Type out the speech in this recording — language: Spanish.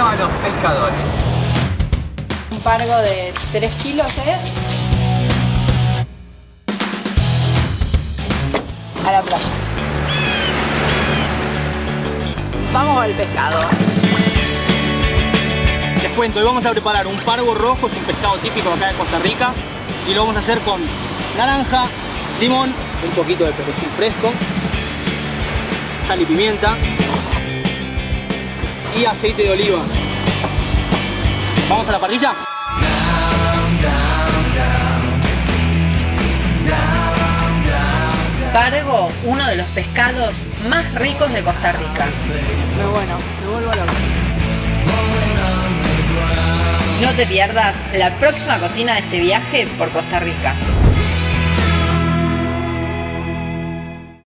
a los pescadores. Un pargo de 3 kilos, a la playa. Vamos al pescado. Les cuento, hoy vamos a preparar un pargo rojo, es un pescado típico acá de Costa Rica, y lo vamos a hacer con naranja, limón, un poquito de perejil fresco, sal y pimienta y aceite de oliva. ¿Vamos a la parrilla? Pargo, uno de los pescados más ricos de Costa Rica. Muy bueno, me vuelvo loco. No te pierdas la próxima cocina de este viaje por Costa Rica.